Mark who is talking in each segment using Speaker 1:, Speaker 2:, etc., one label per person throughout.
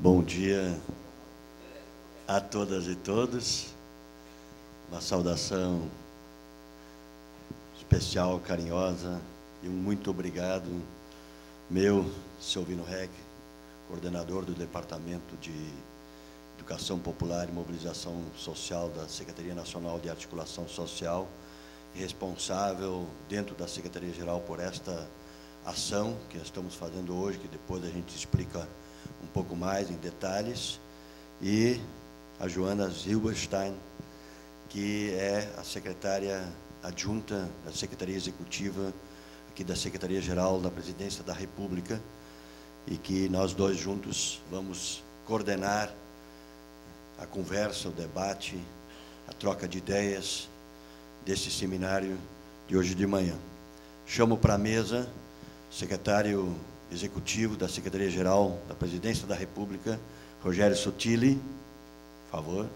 Speaker 1: Bom dia a todas e todos. Uma saudação especial, carinhosa e um muito obrigado meu, Silvino Reck, coordenador do Departamento de Educação Popular e Mobilização Social da Secretaria Nacional de Articulação Social, e responsável dentro da Secretaria-Geral por esta ação que nós estamos fazendo hoje, que depois a gente explica um pouco mais em detalhes, e a Joana Zilberstein, que é a secretária adjunta da Secretaria Executiva aqui da Secretaria-Geral da Presidência da República, e que nós dois juntos vamos coordenar a conversa, o debate, a troca de ideias desse seminário de hoje de manhã. Chamo para a mesa o secretário executivo da Secretaria-Geral da Presidência da República, Rogério Sotili, por favor.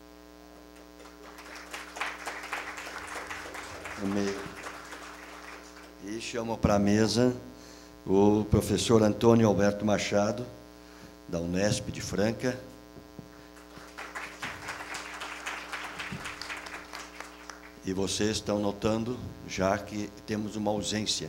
Speaker 1: No meio. E chamo para a mesa o professor Antônio Alberto Machado, da Unesp de Franca. E vocês estão notando já que temos uma ausência.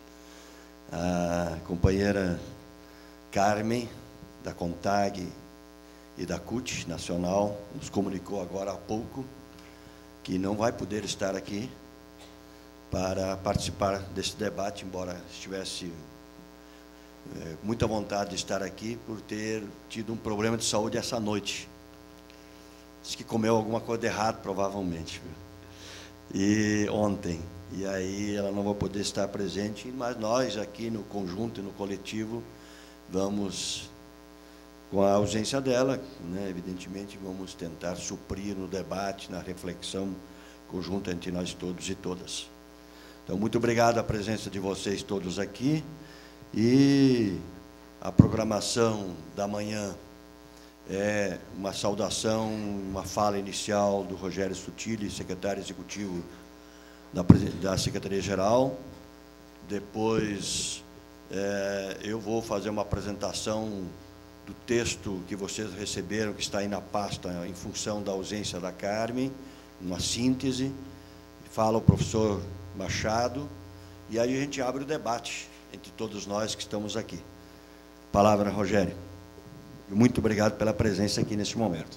Speaker 1: A companheira Carmen, da CONTAG e da CUT Nacional, nos comunicou agora há pouco que não vai poder estar aqui para participar desse debate, embora estivesse muita vontade de estar aqui, por ter tido um problema de saúde essa noite. Diz que comeu alguma coisa de errado, provavelmente. E ontem. E aí ela não vai poder estar presente, mas nós aqui no conjunto e no coletivo vamos, com a ausência dela, né, evidentemente, vamos tentar suprir no debate, na reflexão conjunta entre nós todos e todas. Então, muito obrigado à presença de vocês todos aqui. E a programação da manhã é uma saudação, uma fala inicial do Rogério Sotili, secretário executivo da Secretaria-Geral. Depois, eu vou fazer uma apresentação do texto que vocês receberam, que está aí na pasta, em função da ausência da Carmen, uma síntese. Fala o professor Machado, e aí a gente abre o debate entre todos nós que estamos aqui. Palavra, Rogério. Muito obrigado pela presença aqui neste momento.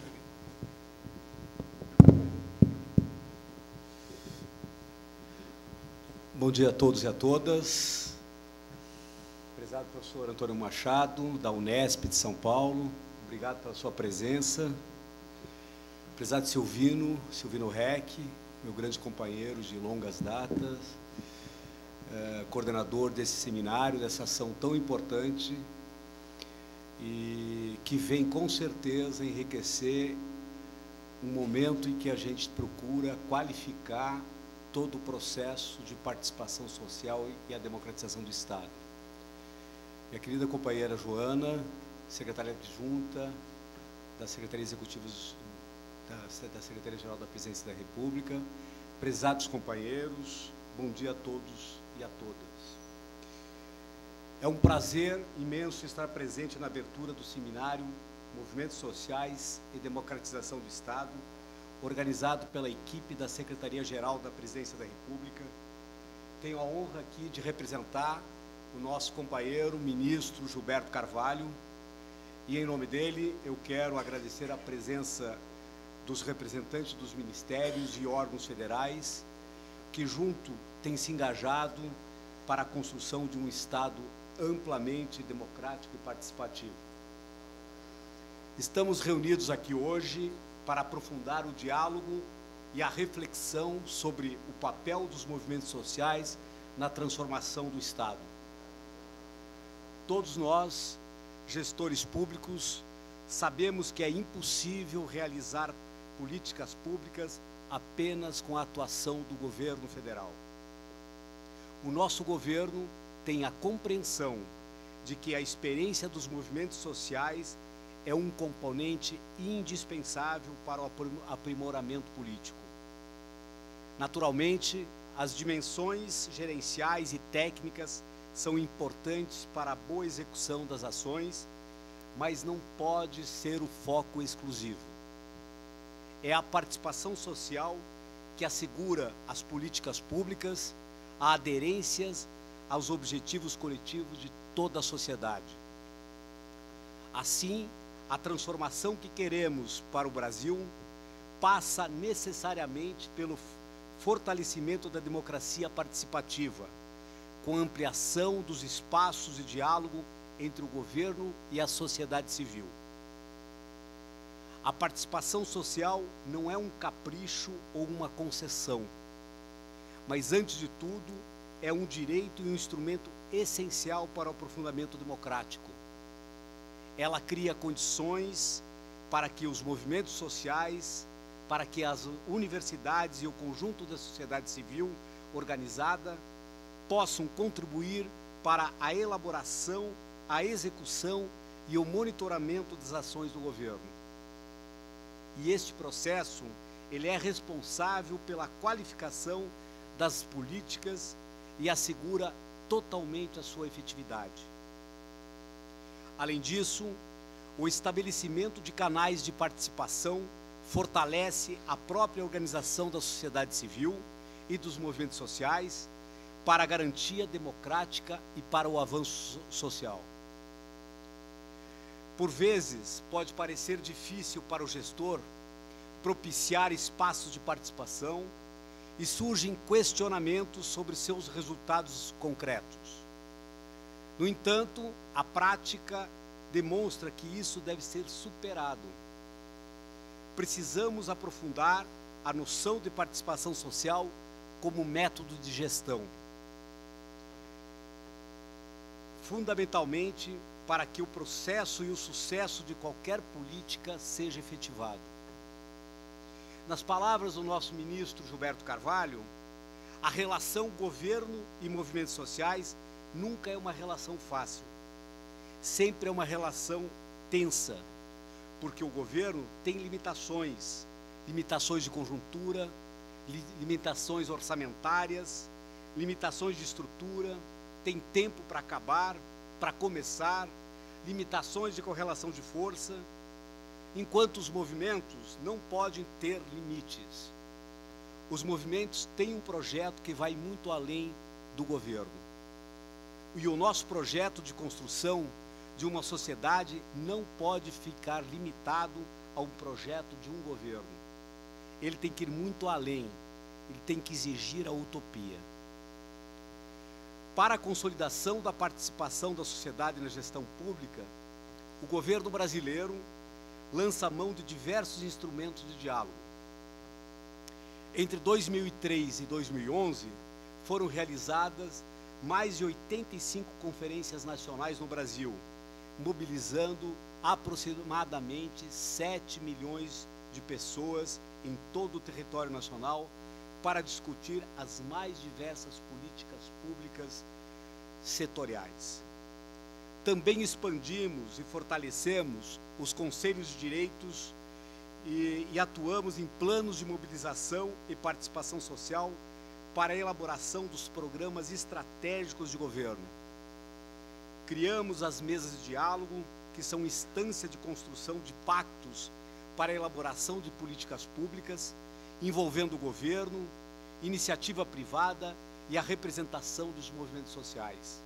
Speaker 2: Bom dia a todos e a todas. Prezado professor Antônio Machado, da Unesp de São Paulo, obrigado pela sua presença. Prezado Silvino Reck, meu grande companheiro de longas datas, coordenador desse seminário, dessa ação tão importante, e que vem com certeza enriquecer um momento em que a gente procura qualificar todo o processo de participação social e a democratização do Estado. Minha querida companheira Joana, secretária adjunta da Secretaria Executiva da Secretaria-Geral da Presidência da República, prezados companheiros, bom dia a todos e a todas. É um prazer imenso estar presente na abertura do seminário Movimentos Sociais e Democratização do Estado, organizado pela equipe da Secretaria-Geral da Presidência da República. Tenho a honra aqui de representar o nosso companheiro, ministro Gilberto Carvalho, e em nome dele eu quero agradecer a presença dos representantes dos ministérios e órgãos federais, que junto têm se engajado para a construção de um Estado amplamente democrático e participativo. Estamos reunidos aqui hoje para aprofundar o diálogo e a reflexão sobre o papel dos movimentos sociais na transformação do Estado. Todos nós, gestores públicos, sabemos que é impossível realizar políticas públicas apenas com a atuação do governo federal. O nosso governo tem a compreensão de que a experiência dos movimentos sociais é um componente indispensável para o aprimoramento político. Naturalmente, as dimensões gerenciais e técnicas são importantes para a boa execução das ações, mas não pode ser o foco exclusivo. É a participação social que assegura as políticas públicas, a aderência aos objetivos coletivos de toda a sociedade. Assim, a transformação que queremos para o Brasil passa necessariamente pelo fortalecimento da democracia participativa, com ampliação dos espaços de diálogo entre o governo e a sociedade civil. A participação social não é um capricho ou uma concessão, mas, antes de tudo, é um direito e um instrumento essencial para o aprofundamento democrático. Ela cria condições para que os movimentos sociais, para que as universidades e o conjunto da sociedade civil organizada possam contribuir para a elaboração, a execução e o monitoramento das ações do governo. E este processo, ele é responsável pela qualificação das políticas e assegura totalmente a sua efetividade. Além disso, o estabelecimento de canais de participação fortalece a própria organização da sociedade civil e dos movimentos sociais para a garantia democrática e para o avanço social. Por vezes, pode parecer difícil para o gestor propiciar espaços de participação e surgem questionamentos sobre seus resultados concretos. No entanto, a prática demonstra que isso deve ser superado. Precisamos aprofundar a noção de participação social como método de gestão, fundamentalmente para que o processo e o sucesso de qualquer política seja efetivado. Nas palavras do nosso ministro Gilberto Carvalho, a relação governo e movimentos sociais nunca é uma relação fácil. Sempre é uma relação tensa, porque o governo tem limitações de conjuntura, limitações orçamentárias, limitações de estrutura, tem tempo para acabar, para começar, limitações de correlação de força, enquanto os movimentos não podem ter limites. Os movimentos têm um projeto que vai muito além do governo. E o nosso projeto de construção de uma sociedade não pode ficar limitado a um projeto de um governo. Ele tem que ir muito além, ele tem que exigir a utopia. Para a consolidação da participação da sociedade na gestão pública, o governo brasileiro lança mão de diversos instrumentos de diálogo. Entre 2003 e 2011, foram realizadas mais de 85 conferências nacionais no Brasil, mobilizando aproximadamente 7 milhões de pessoas em todo o território nacional para discutir as mais diversas políticas públicas setoriais. Também expandimos e fortalecemos os conselhos de direitos e atuamos em planos de mobilização e participação social para a elaboração dos programas estratégicos de governo. Criamos as mesas de diálogo, que são instância de construção de pactos para a elaboração de políticas públicas, envolvendo o governo, iniciativa privada e a representação dos movimentos sociais.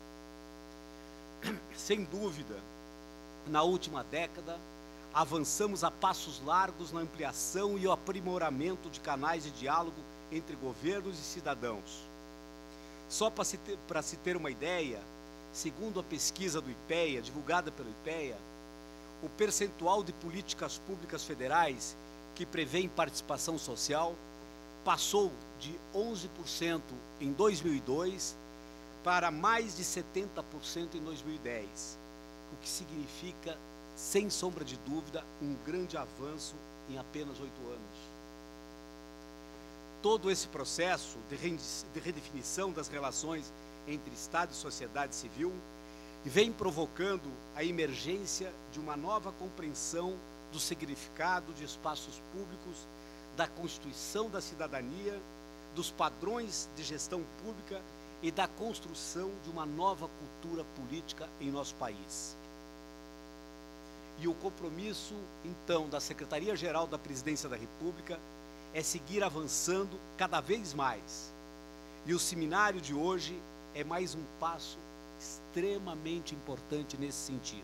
Speaker 2: Sem dúvida, na última década, avançamos a passos largos na ampliação e o aprimoramento de canais de diálogo entre governos e cidadãos. Só para se ter uma ideia, segundo a pesquisa do IPEA, divulgada pelo IPEA, o percentual de políticas públicas federais que prevêem participação social passou de 11% em 2002 para mais de 70% em 2010, o que significa, sem sombra de dúvida, um grande avanço em apenas 8 anos. Todo esse processo de redefinição das relações entre Estado e sociedade civil vem provocando a emergência de uma nova compreensão do significado de espaços públicos, da constituição da cidadania, dos padrões de gestão pública e da construção de uma nova cultura política em nosso país. E o compromisso, então, da Secretaria-Geral da Presidência da República é seguir avançando cada vez mais. E o seminário de hoje é mais um passo extremamente importante nesse sentido.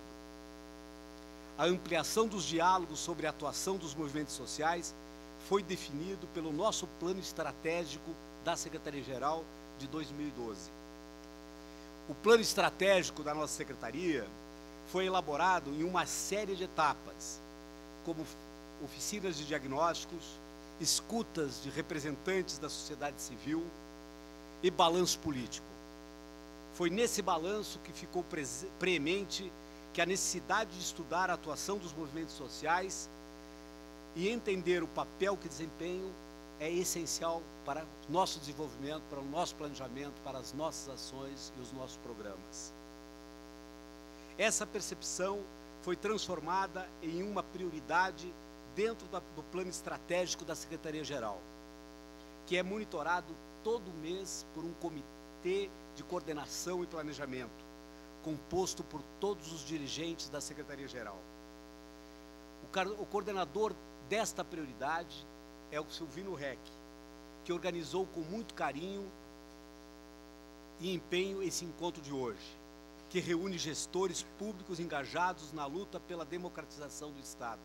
Speaker 2: A ampliação dos diálogos sobre a atuação dos movimentos sociais foi definido pelo nosso plano estratégico da Secretaria-Geral de 2012. O plano estratégico da nossa secretaria foi elaborado em uma série de etapas, como oficinas de diagnósticos, escutas de representantes da sociedade civil e balanço político. Foi nesse balanço que ficou preemente que a necessidade de estudar a atuação dos movimentos sociais e entender o papel que desempenham é essencial para o nosso desenvolvimento, para o nosso planejamento, para as nossas ações e os nossos programas. Essa percepção foi transformada em uma prioridade dentro do plano estratégico da Secretaria-Geral, que é monitorado todo mês por um comitê de coordenação e planejamento, composto por todos os dirigentes da Secretaria-Geral. O coordenador desta prioridade é o Silvino Reck, que organizou com muito carinho e empenho esse encontro de hoje, que reúne gestores públicos engajados na luta pela democratização do Estado.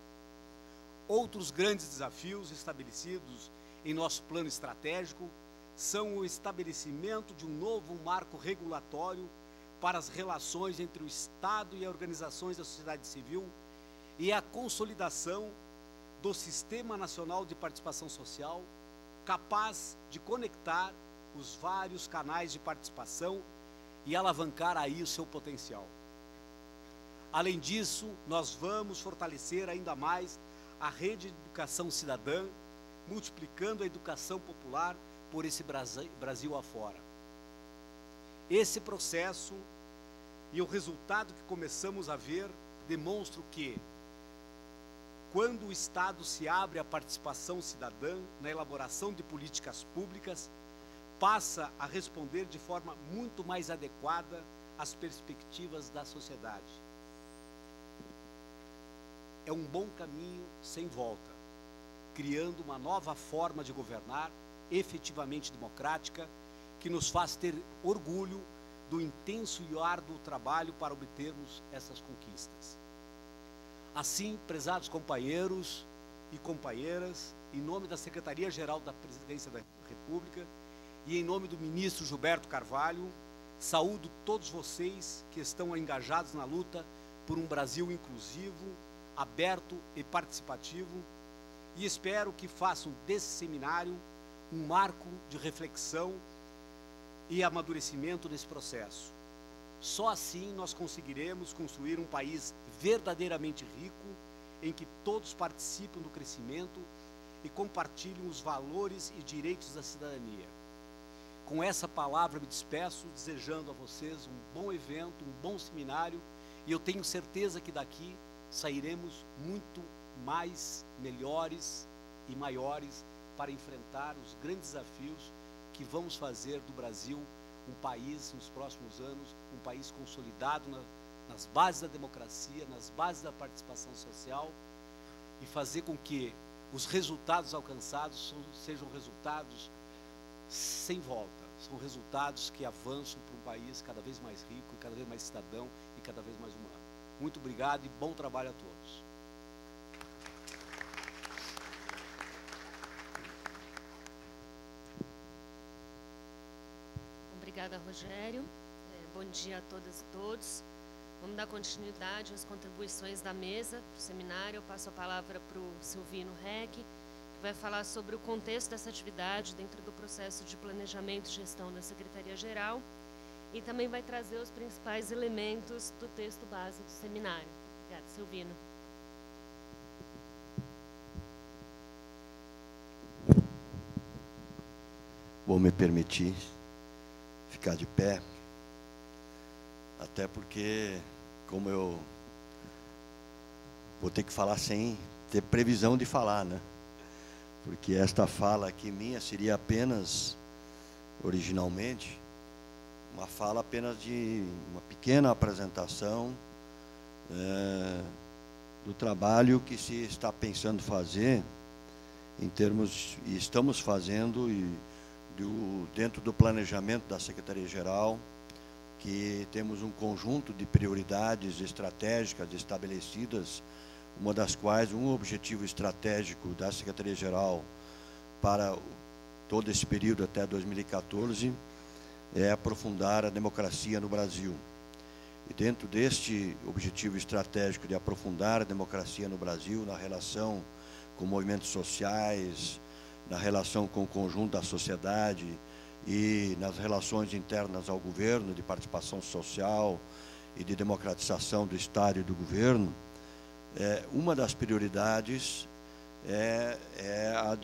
Speaker 2: Outros grandes desafios estabelecidos em nosso plano estratégico são o estabelecimento de um novo marco regulatório para as relações entre o Estado e as organizações da sociedade civil e a consolidação do Sistema Nacional de Participação Social, capaz de conectar os vários canais de participação e alavancar aí o seu potencial. Além disso, nós vamos fortalecer ainda mais a rede de educação cidadã, multiplicando a educação popular por esse Brasil afora. Esse processo e o resultado que começamos a ver demonstram que, quando o Estado se abre à participação cidadã na elaboração de políticas públicas, passa a responder de forma muito mais adequada às perspectivas da sociedade. É um bom caminho sem volta, criando uma nova forma de governar, efetivamente democrática, que nos faz ter orgulho do intenso e árduo trabalho para obtermos essas conquistas. Assim, prezados companheiros e companheiras, em nome da Secretaria-Geral da Presidência da República e em nome do ministro Gilberto Carvalho, saúdo todos vocês que estão engajados na luta por um Brasil inclusivo, aberto e participativo, e espero que façam desse seminário um marco de reflexão e amadurecimento desse processo. Só assim nós conseguiremos construir um país verdadeiramente rico, em que todos participem do crescimento e compartilhem os valores e direitos da cidadania. Com essa palavra me despeço, desejando a vocês um bom evento, um bom seminário, e eu tenho certeza que daqui sairemos muito mais melhores e maiores para enfrentar os grandes desafios que vamos fazer do Brasil um país, nos próximos anos, um país consolidado nas bases da democracia, nas bases da participação social, e fazer com que os resultados alcançados sejam resultados sem volta, são resultados que avançam para um país cada vez mais rico, cada vez mais cidadão e cada vez mais humano. Muito obrigado e bom trabalho a todos.
Speaker 3: Obrigada, Rogério. Bom dia a todas e todos. Vamos dar continuidade às contribuições da mesa para o seminário. Eu passo a palavra para o Silvino Reck, que vai falar sobre o contexto dessa atividade dentro do processo de planejamento e gestão da Secretaria-Geral e também vai trazer os principais elementos do texto base do seminário. Obrigada, Silvino.
Speaker 1: Vou me permitir ficar de pé, até porque, como eu vou ter que falar sem ter previsão de falar, né? Porque esta fala aqui minha seria apenas, originalmente, uma fala apenas de uma pequena apresentação do trabalho que se está pensando fazer, em termos, e estamos fazendo, dentro do planejamento da Secretaria-Geral, que temos um conjunto de prioridades estratégicas estabelecidas, uma das quais um objetivo estratégico da Secretaria-Geral para todo esse período até 2014 é aprofundar a democracia no Brasil. E dentro deste objetivo estratégico de aprofundar a democracia no Brasil, na relação com movimentos sociais, na relação com o conjunto da sociedade e nas relações internas ao governo, de participação social e de democratização do Estado e do governo, uma das prioridades é a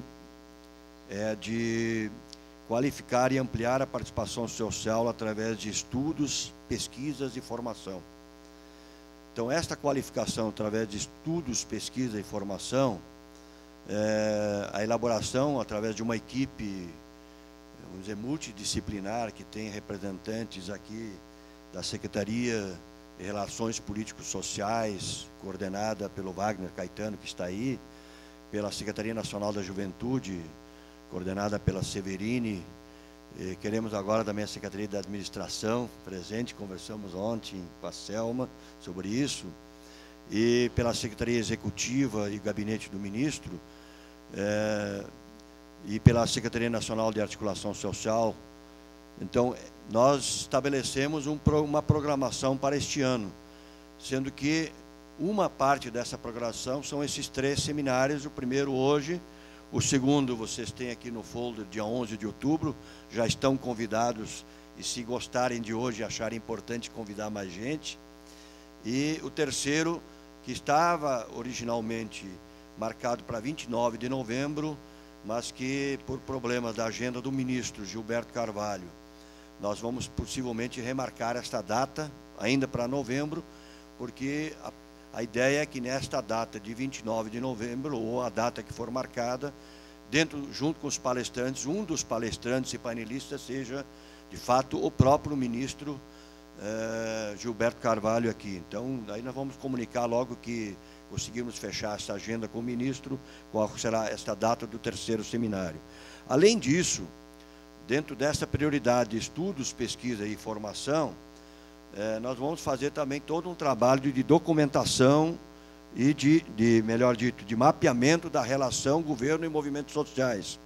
Speaker 1: de qualificar e ampliar a participação social através de estudos, pesquisas e formação. Então, esta qualificação através de estudos, pesquisa e formação, a elaboração através de uma equipe, vamos dizer, multidisciplinar, que tem representantes aqui da Secretaria de Relações Políticos-Sociais, coordenada pelo Wagner Caetano, que está aí, pela Secretaria Nacional da Juventude, coordenada pela Severine. Queremos agora também a Secretaria da Administração presente, conversamos ontem com a Selma sobre isso, e pela Secretaria Executiva e Gabinete do Ministro, e pela Secretaria Nacional de Articulação Social. Então, nós estabelecemos uma programação para este ano, sendo que uma parte dessa programação são esses 3 seminários, o primeiro hoje, o segundo vocês têm aqui no folder, dia 11 de outubro, já estão convidados, e se gostarem de hoje, acharem importante convidar mais gente. E o terceiro, que estava originalmente marcado para 29 de novembro, mas que, por problemas da agenda do ministro Gilberto Carvalho, nós vamos possivelmente remarcar esta data, ainda para novembro, porque a ideia é que nesta data de 29 de novembro, ou a data que for marcada, junto com os palestrantes, um dos palestrantes e panelistas seja, de fato, o próprio ministro Gilberto Carvalho aqui. Então, aí nós vamos comunicar logo que conseguirmos fechar essa agenda com o ministro, qual será esta data do terceiro seminário. Além disso, dentro dessa prioridade de estudos, pesquisa e formação, nós vamos fazer também todo um trabalho de documentação e melhor dito, de mapeamento da relação governo e movimentos sociais,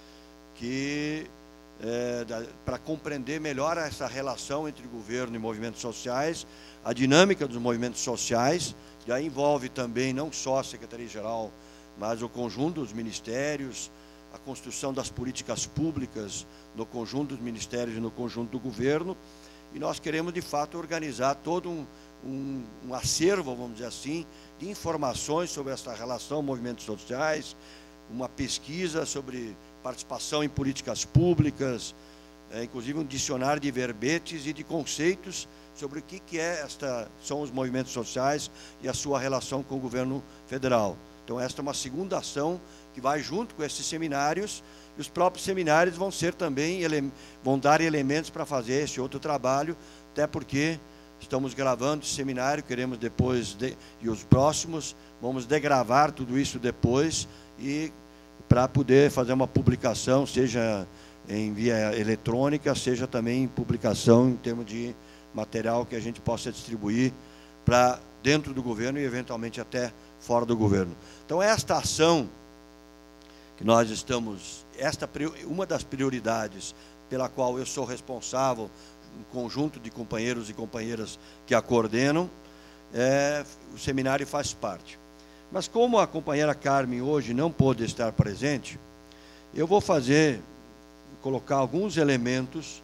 Speaker 1: para compreender melhor essa relação entre governo e movimentos sociais, a dinâmica dos movimentos sociais, que aí envolve também não só a Secretaria-Geral, mas o conjunto dos ministérios, a construção das políticas públicas no conjunto dos ministérios e no conjunto do governo. E nós queremos, de fato, organizar todo um acervo, vamos dizer assim, de informações sobre essa relação movimentos sociais, uma pesquisa sobre participação em políticas públicas, inclusive um dicionário de verbetes e de conceitos sobre o que são os movimentos sociais e a sua relação com o governo federal. Então, esta é uma segunda ação que vai junto com esses seminários, e os próprios seminários vão ser também, vão dar elementos para fazer esse outro trabalho, até porque estamos gravando esse seminário, queremos depois, e os próximos, vamos degravar tudo isso depois, e para poder fazer uma publicação, seja em via eletrônica, seja também em publicação em termos de material que a gente possa distribuir para dentro do governo e eventualmente até fora do governo. Então, esta ação que nós estamos, uma das prioridades pela qual eu sou responsável, um conjunto de companheiros e companheiras que a coordenam, o seminário faz parte. Mas como a companheira Carmen hoje não pôde estar presente, eu vou colocar alguns elementos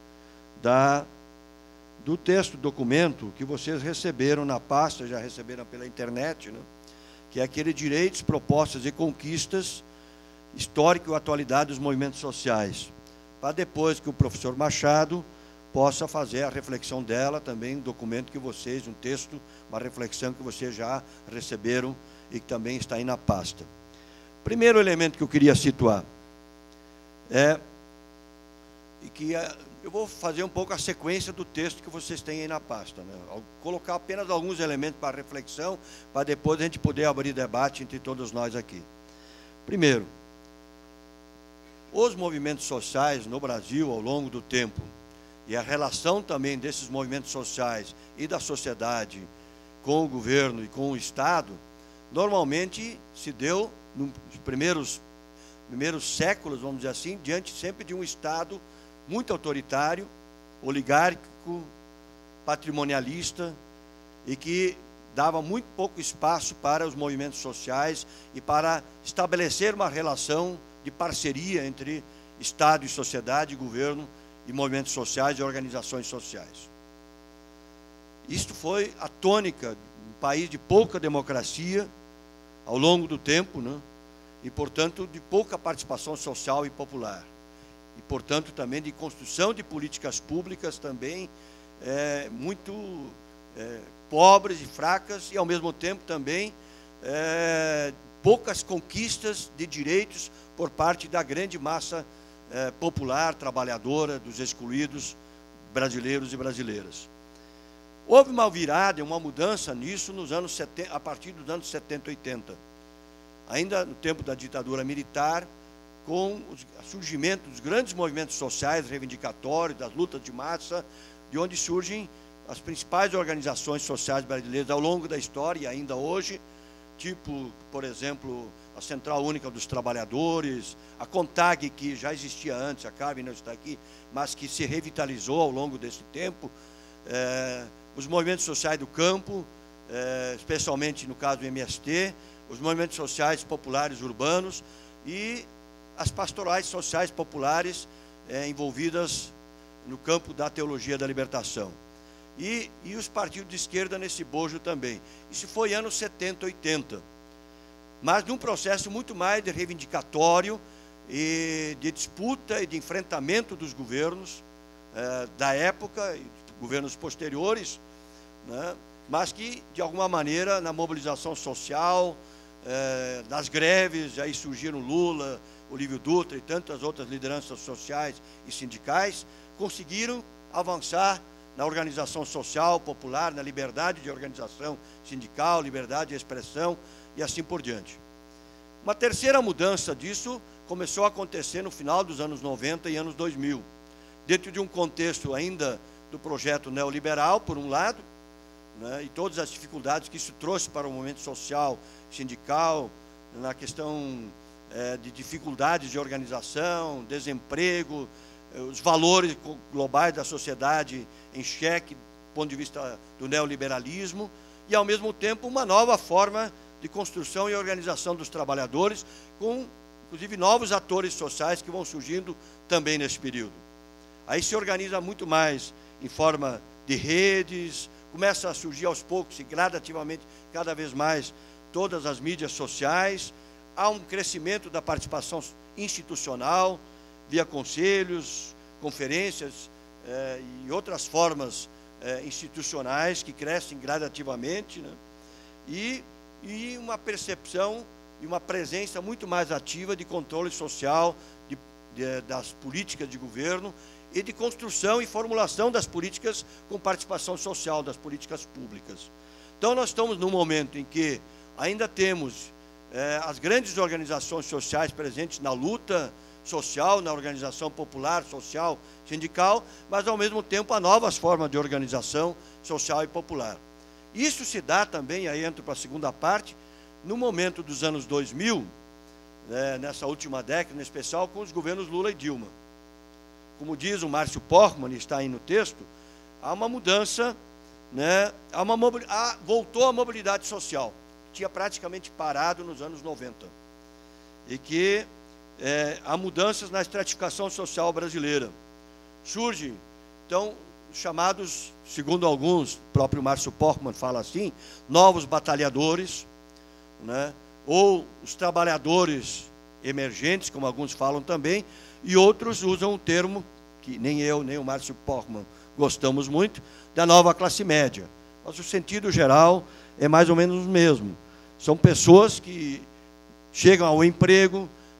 Speaker 1: do texto, documento que vocês receberam na pasta, já receberam pela internet, né? Que é aquele Direitos, Propostas e Conquistas, Histórico e Atualidade dos Movimentos Sociais, para depois que o professor Machado possa fazer a reflexão dela, também um documento que vocês, um texto, uma reflexão que vocês já receberam e que também está aí na pasta. Primeiro elemento que eu queria situar e que eu vou fazer um pouco a sequência do texto que vocês têm aí na pasta, né? Vou colocar apenas alguns elementos para reflexão, para depois a gente poder abrir debate entre todos nós aqui. Primeiro, os movimentos sociais no Brasil ao longo do tempo, e a relação também desses movimentos sociais e da sociedade com o governo e com o Estado, normalmente se deu nos primeiros séculos, vamos dizer assim, diante sempre de um Estado muito autoritário, oligárquico, patrimonialista, e que dava muito pouco espaço para os movimentos sociais e para estabelecer uma relação de parceria entre Estado e sociedade, governo e movimentos sociais e organizações sociais. Isto foi a tônica de um país de pouca democracia ao longo do tempo, né? E, portanto, de pouca participação social e popular. E, portanto, também de construção de políticas públicas também muito pobres e fracas, e, ao mesmo tempo, também poucas conquistas de direitos por parte da grande massa popular, trabalhadora, dos excluídos brasileiros e brasileiras. Houve uma virada, uma mudança nisso nos anos 70, a partir dos anos 70 e 80. Ainda no tempo da ditadura militar, com o surgimento dos grandes movimentos sociais reivindicatórios, das lutas de massa, de onde surgem as principais organizações sociais brasileiras ao longo da história e ainda hoje, tipo, por exemplo, a Central Única dos Trabalhadores, a CONTAG, que já existia antes, a Carmen não está aqui, mas que se revitalizou ao longo desse tempo, os movimentos sociais do campo, especialmente no caso do MST, os movimentos sociais populares urbanos e as pastorais sociais populares envolvidas no campo da teologia da libertação. E os partidos de esquerda nesse bojo também. Isso foi anos 70, 80. Mas num processo muito mais de reivindicatório e de disputa e de enfrentamento dos governos da época, e governos posteriores, né? Mas que, de alguma maneira, na mobilização social, nas greves, aí surgiram Lula, Olívio Dutra e tantas outras lideranças sociais e sindicais, conseguiram avançar na organização social, popular, na liberdade de organização sindical, liberdade de expressão e assim por diante. Uma terceira mudança disso começou a acontecer no final dos anos 90 e anos 2000, dentro de um contexto ainda do projeto neoliberal, por um lado, né, e todas as dificuldades que isso trouxe para o movimento social, sindical, na questão de dificuldades de organização, desemprego, os valores globais da sociedade em xeque, do ponto de vista do neoliberalismo, e, ao mesmo tempo, uma nova forma de construção e organização dos trabalhadores, com, inclusive, novos atores sociais que vão surgindo também nesse período. Aí se organiza muito mais em forma de redes, começa a surgir aos poucos e gradativamente, cada vez mais, todas as mídias sociais, há um crescimento da participação institucional, via conselhos, conferências e outras formas institucionais que crescem gradativamente, né? E uma percepção e uma presença muito mais ativa de controle social das políticas de governo e de construção e formulação das políticas com participação social, das políticas públicas. Então, nós estamos num momento em que ainda temos as grandes organizações sociais presentes na luta social, na organização popular, social, sindical, mas, ao mesmo tempo, há novas formas de organização social e popular. Isso se dá também, aí entro para a segunda parte, no momento dos anos 2000, nessa última década, em especial, com os governos Lula e Dilma. Como diz o Márcio Portman, está aí no texto, há uma mudança, né, voltou a mobilidade social, que tinha praticamente parado nos anos 90. E que há mudanças na estratificação social brasileira. Surgem, então, chamados, segundo alguns, o próprio Márcio Portman fala assim, novos batalhadores, né, ou os trabalhadores emergentes, como alguns falam também, e outros usam o termo, que nem eu, nem o Márcio Portman gostamos muito, da nova classe média. Mas o sentido geral é mais ou menos o mesmo. São pessoas que chegam ao emprego,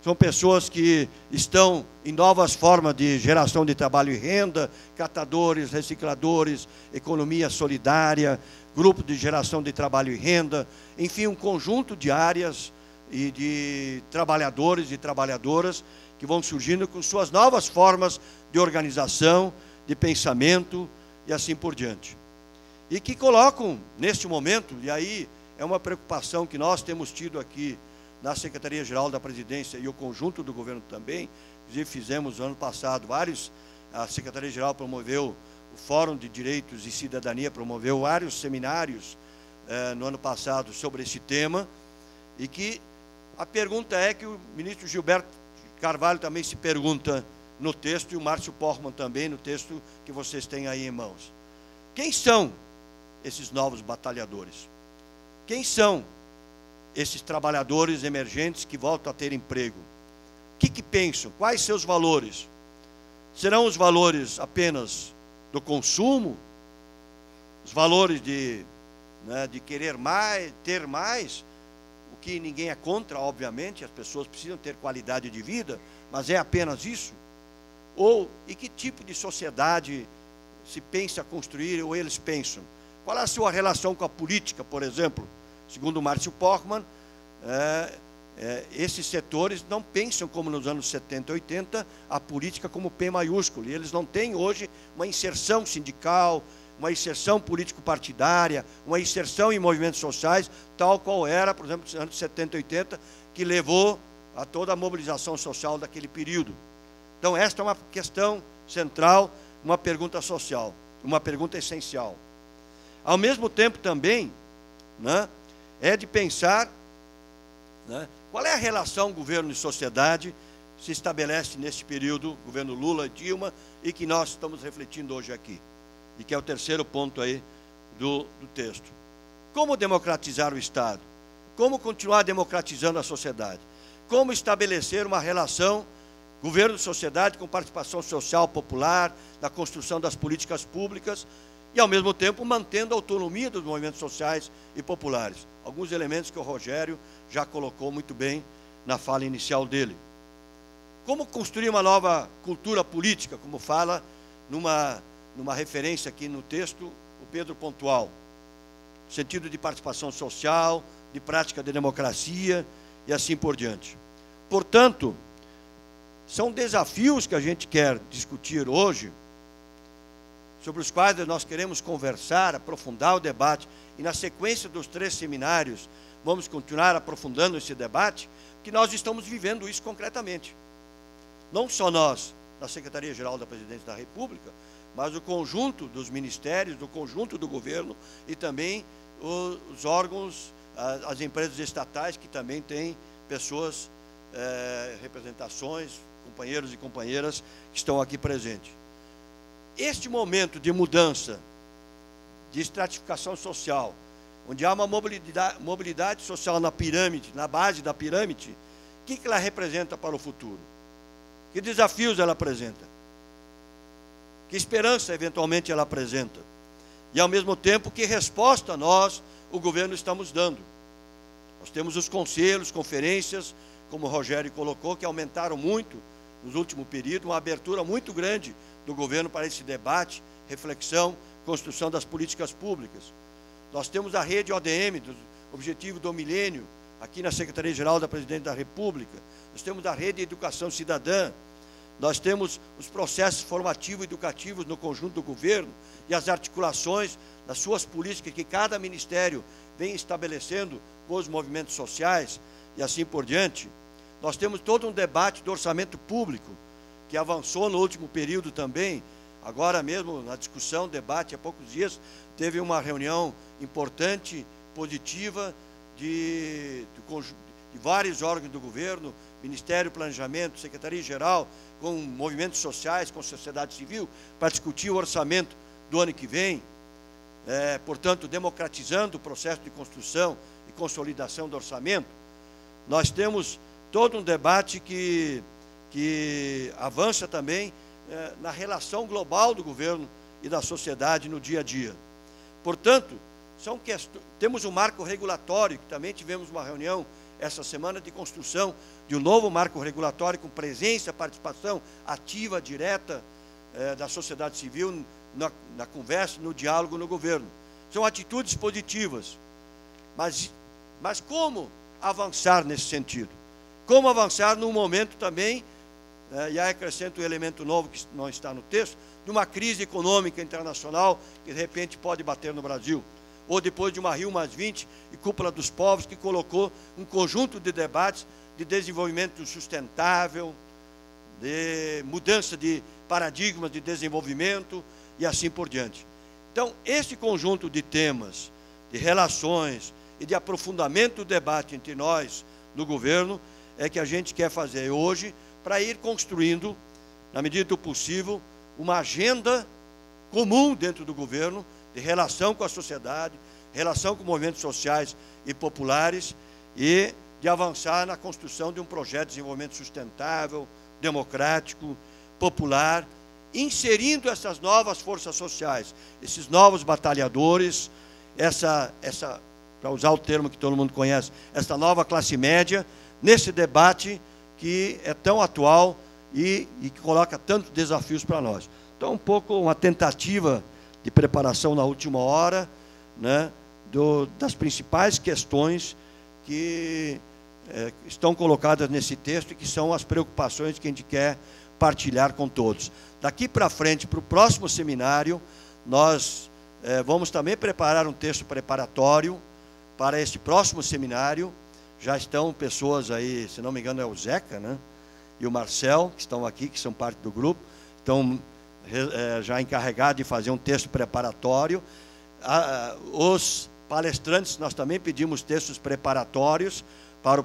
Speaker 1: são pessoas que estão em novas formas de geração de trabalho e renda, catadores, recicladores, economia solidária, grupo de geração de trabalho e renda, enfim, um conjunto de áreas e de trabalhadores e trabalhadoras que vão surgindo com suas novas formas de organização, de pensamento e assim por diante. E que colocam, neste momento, e aí é uma preocupação que nós temos tido aqui na Secretaria-Geral da Presidência e o conjunto do governo também, inclusive fizemos no ano passado a Secretaria-Geral promoveu o Fórum de Direitos e Cidadania, promoveu vários seminários no ano passado sobre esse tema, e que a pergunta é que o ministro Gilberto Carvalho também se pergunta no texto, e o Márcio Portman também no texto que vocês têm aí em mãos. Quem são esses novos batalhadores? Quem são esses trabalhadores emergentes que voltam a ter emprego? O que pensam? Quais seus valores? Serão os valores apenas do consumo? Os valores de querer mais, ter mais? O que ninguém é contra, obviamente, as pessoas precisam ter qualidade de vida, mas é apenas isso? E que tipo de sociedade se pensa construir, ou eles pensam? Qual é a sua relação com a política, por exemplo? Segundo o Márcio Portman, esses setores não pensam como nos anos 70 e 80, a política como P maiúsculo, e eles não têm hoje uma inserção sindical, uma inserção político-partidária, uma inserção em movimentos sociais, tal qual era, por exemplo, nos anos 70 e 80, que levou a toda a mobilização social daquele período. Então, esta é uma questão central, uma pergunta social, uma pergunta essencial. Ao mesmo tempo também, é de pensar qual é a relação governo e sociedade se estabelece neste período, governo Lula e Dilma, e que nós estamos refletindo hoje aqui, e que é o terceiro ponto aí do texto. Como democratizar o Estado? Como continuar democratizando a sociedade? Como estabelecer uma relação governo e sociedade com participação social popular, na construção das políticas públicas, e, ao mesmo tempo, mantendo a autonomia dos movimentos sociais e populares. Alguns elementos que o Rogério já colocou muito bem na fala inicial dele. Como construir uma nova cultura política, como fala numa referência aqui no texto, o Pedro Pontual. No sentido de participação social, de prática de democracia e assim por diante. Portanto, são desafios que a gente quer discutir hoje, sobre os quais nós queremos conversar, aprofundar o debate, e na sequência dos 3 seminários vamos continuar aprofundando esse debate, que nós estamos vivendo isso concretamente. Não só nós, da Secretaria-Geral da Presidência da República, mas o conjunto dos ministérios, do conjunto do governo e também os órgãos, as empresas estatais que também têm pessoas, representações, companheiros e companheiras que estão aqui presentes. Este momento de mudança, de estratificação social, onde há uma mobilidade social na pirâmide, na base da pirâmide, o que ela representa para o futuro? Que desafios ela apresenta? Que esperança, eventualmente, ela apresenta? E, ao mesmo tempo, que resposta nós, o governo, estamos dando? Nós temos os conselhos, conferências, como o Rogério colocou, que aumentaram muito nos últimos períodos, uma abertura muito grande do governo para esse debate, reflexão, construção das políticas públicas. Nós temos a rede ODM, do Objetivo do Milênio, aqui na Secretaria-Geral da Presidência da República. Nós temos a rede de Educação Cidadã. Nós temos os processos formativos e educativos no conjunto do governo e as articulações das suas políticas que cada ministério vem estabelecendo com os movimentos sociais e assim por diante. Nós temos todo um debate do orçamento público, que avançou no último período também. Agora mesmo, na discussão, debate, há poucos dias, teve uma reunião importante, positiva, de vários órgãos do governo, Ministério do Planejamento, Secretaria-Geral, com movimentos sociais, com sociedade civil, para discutir o orçamento do ano que vem. Portanto, democratizando o processo de construção e consolidação do orçamento. Nós temos todo um debate que avança também na relação global do governo e da sociedade no dia a dia. Portanto, temos um marco regulatório, que também tivemos uma reunião essa semana de construção de um novo marco regulatório com presença, participação ativa, direta da sociedade civil na conversa, no diálogo no governo. São atitudes positivas. Mas como avançar nesse sentido? Como avançar num momento também, e aí acrescento um elemento novo que não está no texto, de uma crise econômica internacional que de repente pode bater no Brasil, ou depois de uma Rio+20 e Cúpula dos Povos, que colocou um conjunto de debates de desenvolvimento sustentável, de mudança de paradigmas de desenvolvimento e assim por diante. Então, esse conjunto de temas, de relações e de aprofundamento do debate entre nós no governo é que a gente quer fazer hoje para ir construindo, na medida do possível, uma agenda comum dentro do governo de relação com a sociedade, relação com movimentos sociais e populares e de avançar na construção de um projeto de desenvolvimento sustentável, democrático, popular, inserindo essas novas forças sociais, esses novos batalhadores, para usar o termo que todo mundo conhece, essa nova classe média, nesse debate que é tão atual e que coloca tantos desafios para nós. Então, um pouco uma tentativa de preparação na última hora, né, das principais questões que estão colocadas nesse texto e que são as preocupações que a gente quer partilhar com todos. Daqui para frente, para o próximo seminário, nós vamos também preparar um texto preparatório para esse próximo seminário. Já estão pessoas aí, se não me engano é o Zeca, né, e o Marcel, que estão aqui, que são parte do grupo, estão já encarregados de fazer um texto preparatório. Os palestrantes, nós também pedimos textos preparatórios para o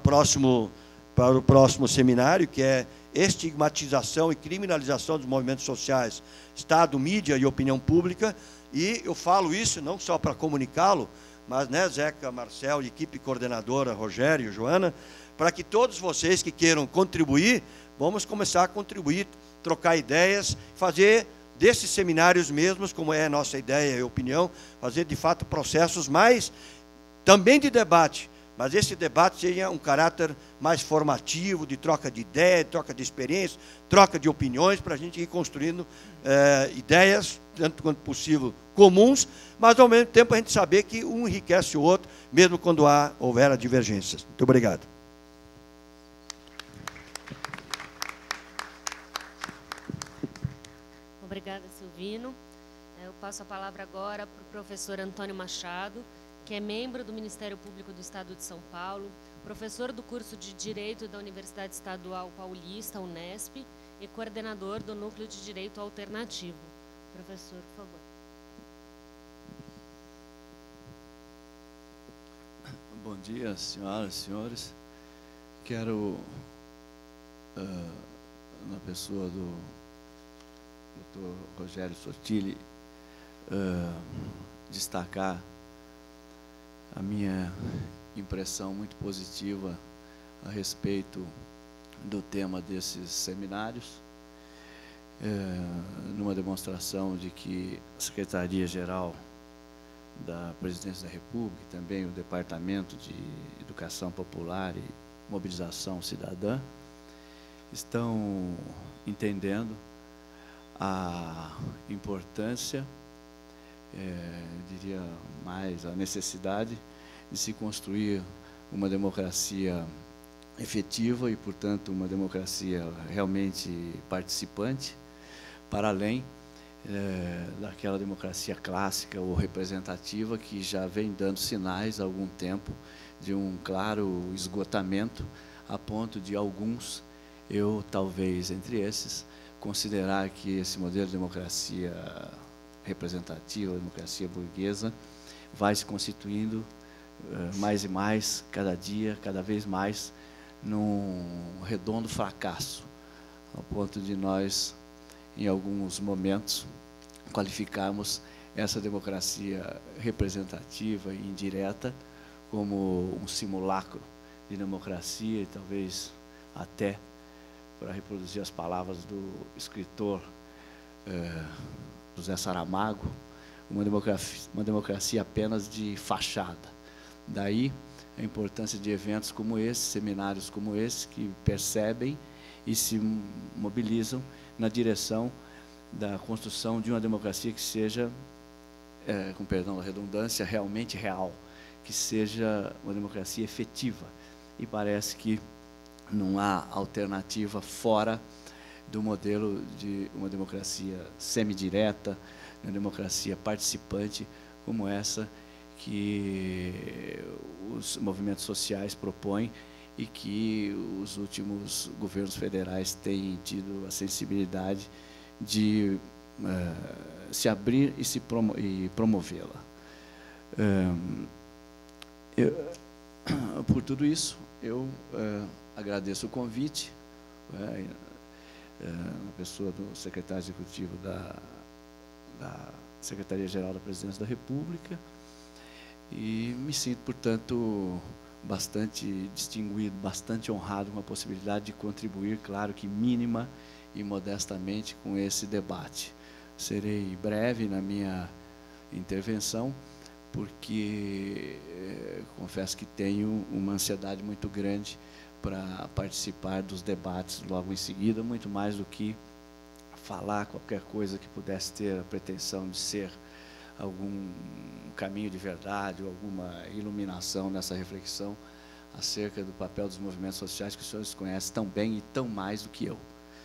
Speaker 1: próximo seminário, que é estigmatização e criminalização dos movimentos sociais, Estado, mídia e opinião pública. E eu falo isso não só para comunicá-lo, mas, né, Zeca, Marcel, equipe coordenadora, Rogério, Joana, para que todos vocês que queiram contribuir, vamos começar a contribuir, trocar ideias, fazer desses seminários mesmos, como é a nossa ideia e opinião, fazer de fato processos mais, também de debate, mas esse debate seja um caráter mais formativo, de troca de ideias, troca de experiências, troca de opiniões, para a gente ir construindo ideias, tanto quanto possível, comuns, mas ao mesmo tempo a gente saber que um enriquece o outro, mesmo quando houver divergências. Muito obrigado.
Speaker 3: Obrigada, Silvino. Eu passo a palavra agora para o professor Antônio Machado, que é membro do Ministério Público do Estado de São Paulo, professor do curso de Direito da Universidade Estadual Paulista, Unesp, e coordenador do Núcleo de Direito Alternativo. Professor, por favor.
Speaker 4: Bom dia, senhoras e senhores. Quero, na pessoa do Dr. Rogério Sotile, destacar a minha impressão muito positiva a respeito do tema desses seminários, numa demonstração de que a Secretaria-Geral da Presidência da República, e também o Departamento de Educação Popular e Mobilização Cidadã, estão entendendo a importância, diria mais, a necessidade de se construir uma democracia efetiva e, portanto, uma democracia realmente participante, para além daquela democracia clássica ou representativa que já vem dando sinais há algum tempo de um claro esgotamento, a ponto de alguns, eu talvez entre esses, considerar que esse modelo de democracia representativa, democracia burguesa, vai se constituindo mais e mais, cada dia, cada vez mais, num redondo fracasso, ao ponto de nós, em alguns momentos, qualificarmos essa democracia representativa e indireta como um simulacro de democracia, e talvez até, para reproduzir as palavras do escritor José Saramago, uma democracia apenas de fachada. Daí a importância de eventos como esse, seminários como esse, que percebem e se mobilizam na direção da construção de uma democracia que seja, com perdão da redundância, realmente real, que seja uma democracia efetiva. E parece que não há alternativa fora do modelo de uma democracia semidireta, uma democracia participante, como essa que os movimentos sociais propõem e que os últimos governos federais têm tido a sensibilidade de se abrir e promovê-la. Por tudo isso, eu agradeço o convite, na pessoa do secretário executivo da Secretaria-Geral da Presidência da República, e me sinto, portanto, bastante distinguido, bastante honrado com a possibilidade de contribuir, claro que mínima e modestamente, com esse debate. Serei breve na minha intervenção, porque confesso que tenho uma ansiedade muito grande para participar dos debates logo em seguida, muito mais do que falar qualquer coisa que pudesse ter a pretensão de ser algum caminho de verdade ou alguma iluminação nessa reflexão acerca do papel dos movimentos sociais, que os senhores conhecem tão bem e tão mais do que eu.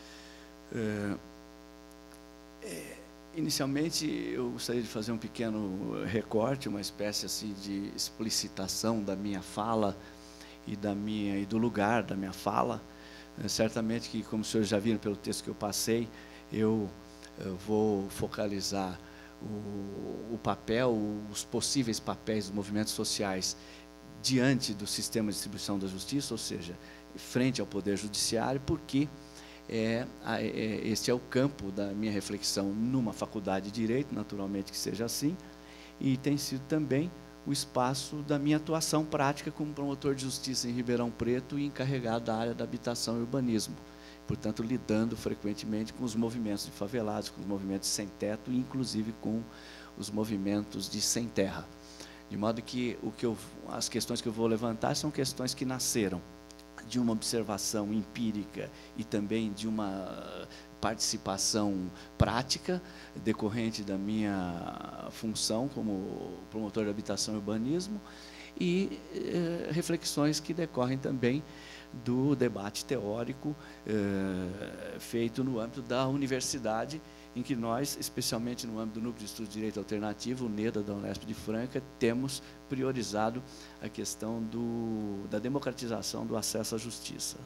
Speaker 4: Inicialmente, eu gostaria de fazer um pequeno recorte, uma espécie assim de explicitação da minha fala e do lugar da minha fala. Certamente que, como os senhores já viram pelo texto que eu passei, eu vou focalizar o papel, os possíveis papéis dos movimentos sociais diante do sistema de distribuição da justiça, ou seja, frente ao Poder Judiciário, porque este é o campo da minha reflexão numa faculdade de Direito, naturalmente que seja assim, e tem sido também o espaço da minha atuação prática como promotor de justiça em Ribeirão Preto e encarregado da área da habitação e urbanismo, portanto, lidando frequentemente com os movimentos de favelados, com os movimentos sem teto e, inclusive, com os movimentos de sem terra. De modo que as questões que eu vou levantar são questões que nasceram de uma observação empírica e também de uma participação prática decorrente da minha função como promotor de habitação e urbanismo e reflexões que decorrem também do debate teórico feito no âmbito da universidade, em que nós, especialmente no âmbito do Núcleo de Estudos de Direito Alternativo, o NEDA da Unesp de Franca, temos priorizado a questão da democratização do acesso à justiça.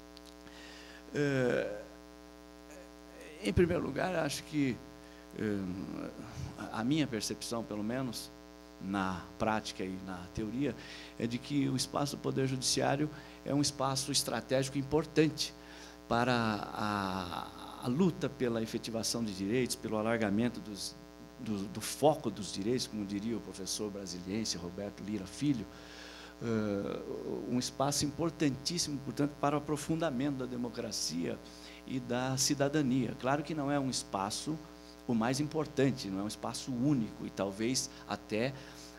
Speaker 4: Em primeiro lugar, acho que a minha percepção, pelo menos, na prática e na teoria, é de que o espaço do Poder Judiciário é um espaço estratégico importante para a luta pela efetivação de direitos, pelo alargamento do foco dos direitos, como diria o professor brasiliense Roberto Lira Filho, um espaço importantíssimo, portanto, para o aprofundamento da democracia e da cidadania. Claro que não é um espaço o mais importante, não é um espaço único, e talvez até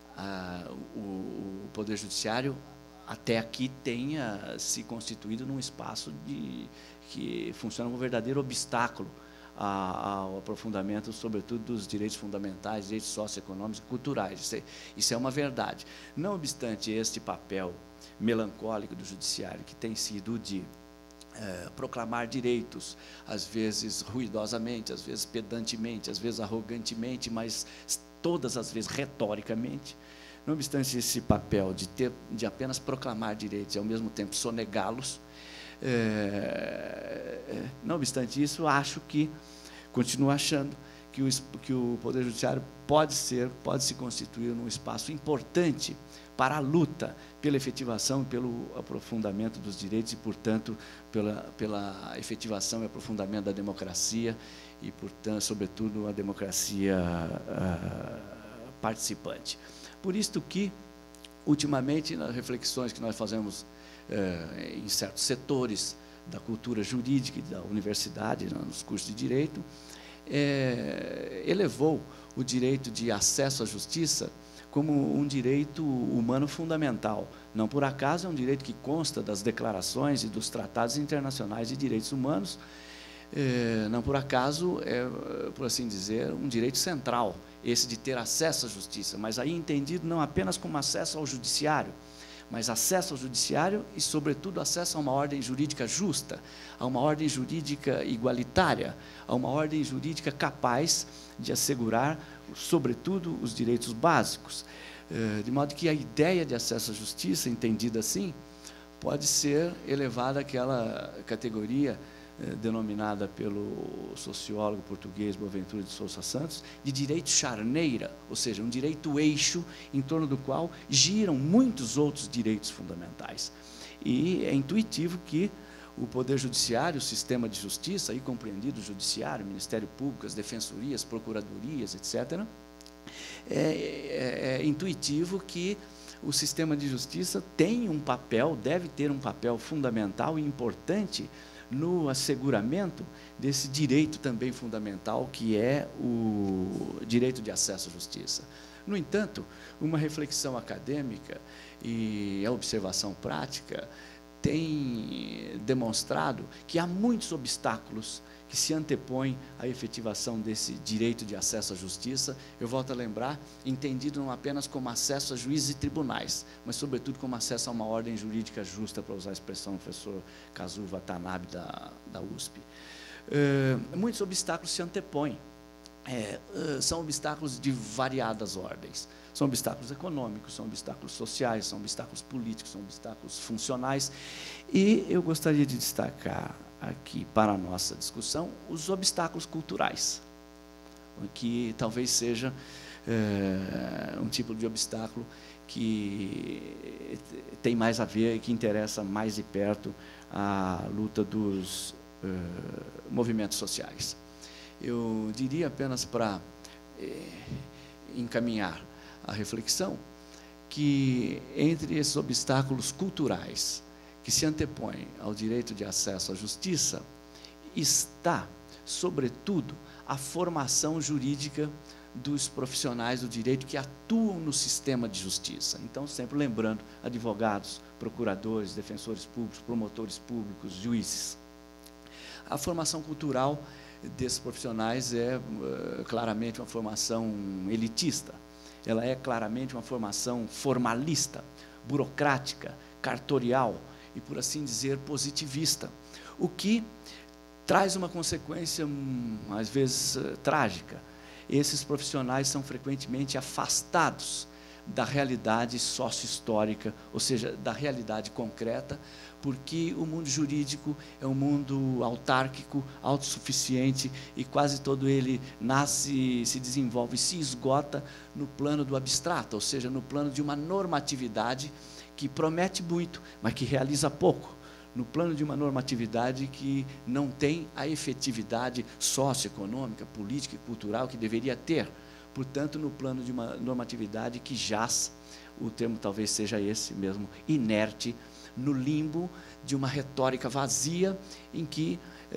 Speaker 4: o Poder Judiciário até aqui tenha se constituído num espaço que funciona como um verdadeiro obstáculo ao aprofundamento, sobretudo, dos direitos fundamentais, direitos socioeconômicos e culturais. Isso é uma verdade. Não obstante este papel melancólico do Judiciário, que tem sido de proclamar direitos, às vezes ruidosamente, às vezes pedantemente, às vezes arrogantemente, mas todas as vezes retoricamente. Não obstante esse papel de apenas proclamar direitos e, ao mesmo tempo, sonegá-los, não obstante isso, continuo achando que o Poder Judiciário pode se constituir num espaço importante para a luta pela efetivação, pelo aprofundamento dos direitos e, portanto, pela efetivação e aprofundamento da democracia e, portanto, sobretudo, a democracia participante. Por isto que, ultimamente, nas reflexões que nós fazemos em certos setores da cultura jurídica e da universidade, nos cursos de direito, elevou o direito de acesso à justiça como um direito humano fundamental. Não por acaso é um direito que consta das declarações e dos tratados internacionais de direitos humanos, não por acaso é, por assim dizer, um direito central, esse de ter acesso à justiça, mas aí entendido não apenas como acesso ao judiciário, mas acesso ao judiciário e, sobretudo, acesso a uma ordem jurídica justa, a uma ordem jurídica igualitária, a uma ordem jurídica capaz de assegurar, sobretudo, os direitos básicos. De modo que a ideia de acesso à justiça, entendida assim, pode ser elevada àquela categoria denominada pelo sociólogo português Boaventura de Sousa Santos, de direito charneira, ou seja, um direito eixo em torno do qual giram muitos outros direitos fundamentais. E é intuitivo que o Poder Judiciário, o sistema de justiça, aí compreendido o Judiciário, Ministério Público, as defensorias, procuradorias, etc., é intuitivo que o sistema de justiça tem um papel, deve ter um papel fundamental e importante no asseguramento desse direito também fundamental, que é o direito de acesso à justiça. No entanto, uma reflexão acadêmica e a observação prática tem demonstrado que há muitos obstáculos que se antepõem à efetivação desse direito de acesso à justiça. Eu volto a lembrar, entendido não apenas como acesso a juízes e tribunais, mas, sobretudo, como acesso a uma ordem jurídica justa, para usar a expressão do professor Kazuo Watanabe, da USP. Muitos obstáculos se antepõem. São obstáculos de variadas ordens. São obstáculos econômicos, são obstáculos sociais, são obstáculos políticos, são obstáculos funcionais. E eu gostaria de destacar aqui para a nossa discussão os obstáculos culturais, que talvez seja um tipo de obstáculo que tem mais a ver e que interessa mais de perto a luta dos movimentos sociais. Eu diria, apenas para encaminhar a reflexão, que entre esses obstáculos culturais que se antepõem ao direito de acesso à justiça está, sobretudo, a formação jurídica dos profissionais do direito que atuam no sistema de justiça. Então, sempre lembrando, advogados, procuradores, defensores públicos, promotores públicos, juízes. A formação cultural desses profissionais é claramente uma formação elitista, ela é claramente uma formação formalista, burocrática, cartorial e, por assim dizer, positivista, o que traz uma consequência, às vezes, trágica. Esses profissionais são frequentemente afastados da realidade sócio-histórica, ou seja, da realidade concreta, porque o mundo jurídico é um mundo autárquico, autossuficiente, e quase todo ele nasce, se desenvolve, se esgota no plano do abstrato, ou seja, no plano de uma normatividade que promete muito, mas que realiza pouco, no plano de uma normatividade que não tem a efetividade socioeconômica, política e cultural que deveria ter. Portanto, no plano de uma normatividade que jaz, o termo talvez seja esse mesmo, inerte, no limbo de uma retórica vazia, em que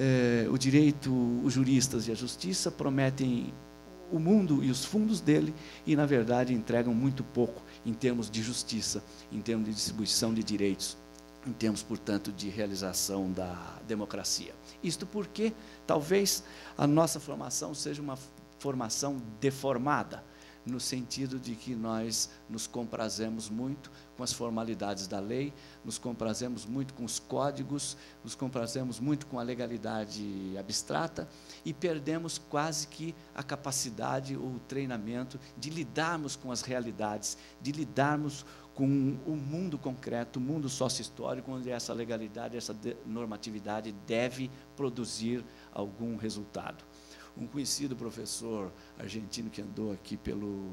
Speaker 4: o direito, os juristas e a justiça prometem o mundo e os fundos dele e, na verdade, entregam muito pouco em termos de justiça, em termos de distribuição de direitos, em termos, portanto, de realização da democracia. Isto porque, talvez, a nossa formação seja uma formação deformada, no sentido de que nós nos comprazemos muito com as formalidades da lei, nos comprazemos muito com os códigos, nos comprazemos muito com a legalidade abstrata e perdemos quase que a capacidade ou o treinamento de lidarmos com as realidades, de lidarmos com o mundo concreto, o mundo sócio-histórico, onde essa legalidade, essa normatividade deve produzir algum resultado. Um conhecido professor argentino que andou aqui pelo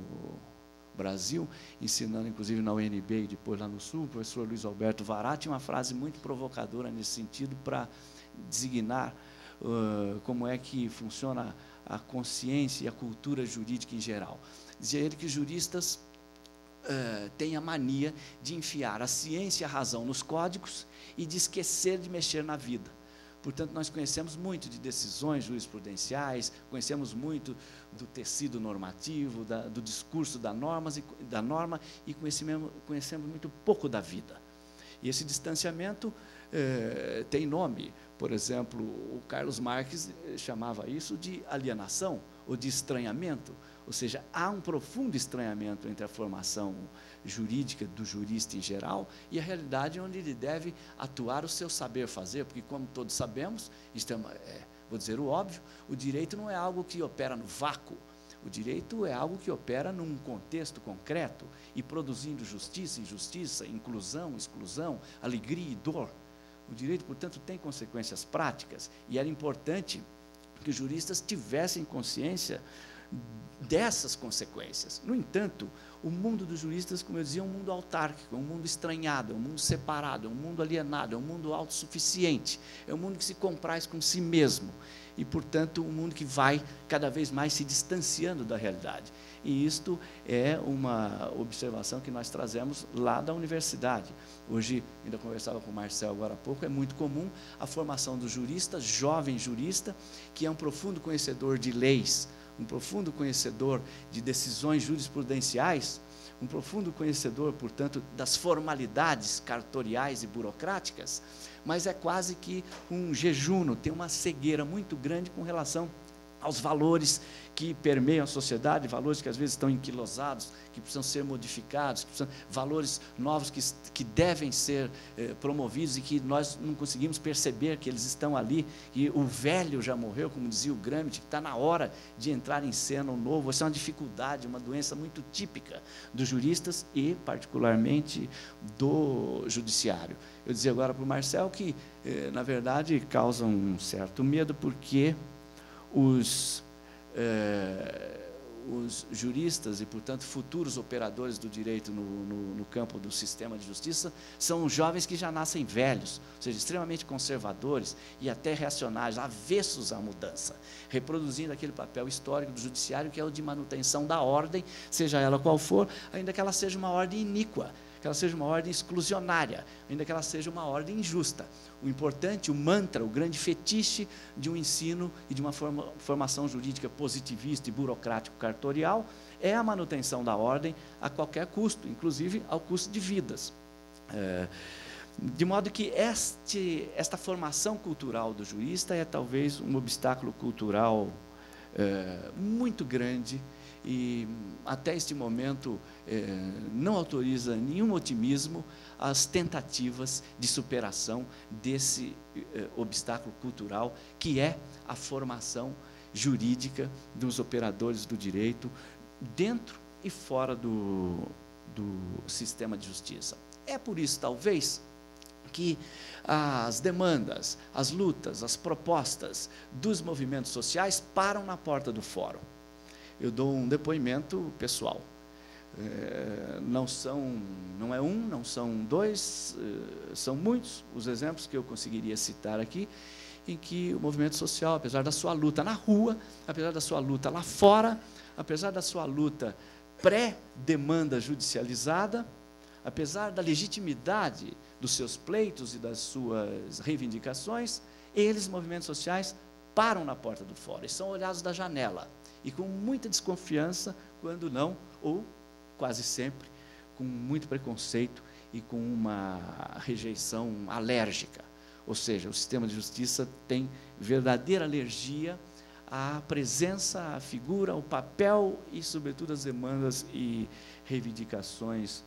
Speaker 4: Brasil, ensinando inclusive na UNB e depois lá no Sul, o professor Luiz Alberto Vará, tinha uma frase muito provocadora nesse sentido para designar como é que funciona a consciência e a cultura jurídica em geral. Dizia ele que os juristas têm a mania de enfiar a ciência e a razão nos códigos e de esquecer de mexer na vida. Portanto, nós conhecemos muito de decisões jurisprudenciais, conhecemos muito do tecido normativo, do discurso da norma e conhecemos muito pouco da vida. E esse distanciamento tem nome. Por exemplo, o Carlos Marx chamava isso de alienação ou de estranhamento. Ou seja, há um profundo estranhamento entre a formação jurídica do jurista em geral e a realidade onde ele deve atuar o seu saber fazer, porque, como todos sabemos, vou dizer o óbvio, o direito não é algo que opera no vácuo. O direito é algo que opera num contexto concreto e produzindo justiça, injustiça, inclusão, exclusão, alegria e dor. O direito, portanto, tem consequências práticas e era importante que os juristas tivessem consciência dessas consequências. No entanto, o mundo dos juristas, como eu dizia, é um mundo autárquico, é um mundo estranhado, é um mundo separado, é um mundo alienado, é um mundo autossuficiente, é um mundo que se compraz com si mesmo e, portanto, um mundo que vai cada vez mais se distanciando da realidade. E isto é uma observação que nós trazemos lá da universidade. Hoje, ainda conversava com o Marcel agora há pouco, é muito comum a formação do jurista, jovem jurista, que é um profundo conhecedor de leis, um profundo conhecedor de decisões jurisprudenciais, um profundo conhecedor, portanto, das formalidades cartoriais e burocráticas, mas é quase que um jejuno, tem uma cegueira muito grande com relação aos valores que permeiam a sociedade, valores que às vezes estão enquilosados, que precisam ser modificados, valores novos que devem ser promovidos e que nós não conseguimos perceber que eles estão ali, e o velho já morreu, como dizia o Gramsci, que está na hora de entrar em cena o novo. Essa é uma dificuldade, uma doença muito típica dos juristas e, particularmente, do judiciário. Eu dizia agora para o Marcel que, na verdade, causa um certo medo, porque os juristas e, portanto, futuros operadores do direito no campo do sistema de justiça são jovens que já nascem velhos, ou seja, extremamente conservadores e até reacionários, avessos à mudança, reproduzindo aquele papel histórico do judiciário que é o de manutenção da ordem, seja ela qual for, ainda que ela seja uma ordem iníqua, que ela seja uma ordem exclusionária, ainda que ela seja uma ordem injusta. O importante, o mantra, o grande fetiche de um ensino e de uma formação jurídica positivista e burocrático-cartorial é a manutenção da ordem a qualquer custo, inclusive ao custo de vidas. De modo que esta formação cultural do jurista é talvez um obstáculo cultural muito grande e, até este momento, não autoriza nenhum otimismo as tentativas de superação desse obstáculo cultural, que é a formação jurídica dos operadores do direito, dentro e fora do sistema de justiça. É por isso, talvez, que as demandas, as lutas, as propostas dos movimentos sociais param na porta do fórum. Eu dou um depoimento pessoal. Não é um, não são dois, são muitos os exemplos que eu conseguiria citar aqui, em que o movimento social, apesar da sua luta na rua, apesar da sua luta lá fora, apesar da sua luta pré-demanda judicializada, apesar da legitimidade dos seus pleitos e das suas reivindicações, eles, movimentos sociais, param na porta do fórum e são olhados da janela, e com muita desconfiança, quando não, ou quase sempre, com muito preconceito e com uma rejeição alérgica. Ou seja, o sistema de justiça tem verdadeira alergia à presença, à figura, ao papel e, sobretudo, às demandas e reivindicações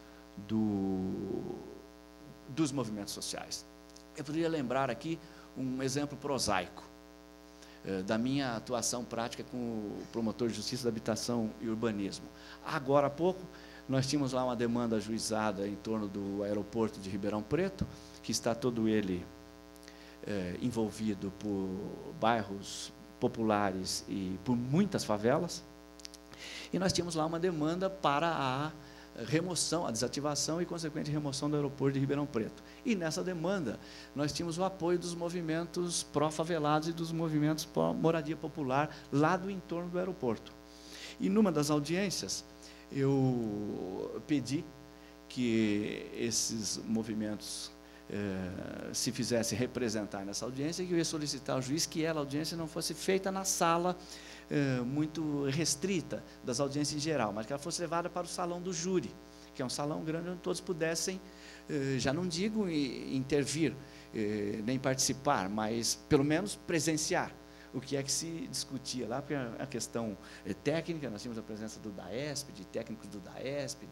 Speaker 4: dos movimentos sociais. Eu poderia lembrar aqui um exemplo prosaico da minha atuação prática com o promotor de justiça da habitação e urbanismo. Agora há pouco, nós tínhamos lá uma demanda ajuizada em torno do aeroporto de Ribeirão Preto, que está todo ele envolvido por bairros populares e por muitas favelas, e nós tínhamos lá uma demanda para a remoção, a desativação e consequente remoção do aeroporto de Ribeirão Preto. E nessa demanda, nós tínhamos o apoio dos movimentos pró-favelados e dos movimentos pró-moradia popular lá do entorno do aeroporto. E numa das audiências, eu pedi que esses movimentos se fizesse representar nessa audiência, que eu ia solicitar ao juiz que a audiência não fosse feita na sala muito restrita das audiências em geral, mas que ela fosse levada para o salão do júri, que é um salão grande onde todos pudessem, já não digo intervir, nem participar, mas pelo menos presenciar o que é que se discutia lá, porque a questão técnica, nós tínhamos a presença do DAESP, de técnicos do DAESP,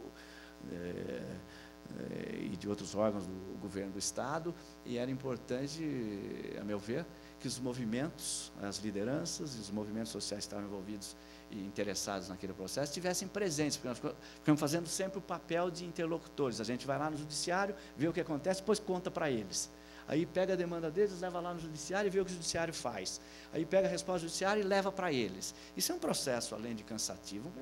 Speaker 4: e de outros órgãos do governo do Estado, e era importante, a meu ver, que os movimentos, as lideranças e os movimentos sociais que estavam envolvidos e interessados naquele processo estivessem presentes, porque nós ficamos fazendo sempre o papel de interlocutores. A gente vai lá no judiciário, vê o que acontece, depois conta para eles. Aí pega a demanda deles, leva lá no judiciário e vê o que o judiciário faz. Aí pega a resposta do judiciário e leva para eles. Isso é um processo, além de cansativo, um